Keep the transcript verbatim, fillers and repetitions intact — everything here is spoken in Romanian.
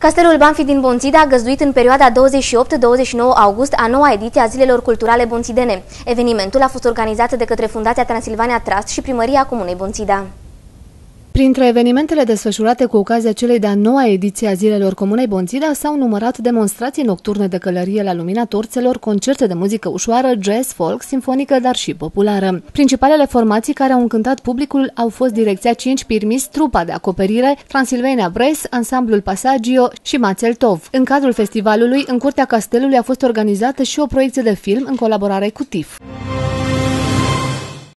Castelul Banfi din Bonțida a găzduit în perioada douăzeci și opt - douăzeci și nouă august a noua ediție a Zilelor Culturale Bonțidene. Evenimentul a fost organizat de către Fundația Transilvania Trust și Primăria Comunei Bonțida. Printre evenimentele desfășurate cu ocazia celei de-a noua ediție a Zilelor Comunei Bonțida s-au numărat demonstrații nocturne de călărie la lumina torțelor, concerte de muzică ușoară, jazz, folk, simfonică, dar și populară. Principalele formații care au încântat publicul au fost Direcția cinci Pirmis, Trupa de Acoperire, Transilvania Brass, Ansamblul Pasagio și Mațel Tov. În cadrul festivalului, în curtea castelului a fost organizată și o proiecție de film în colaborare cu T I F.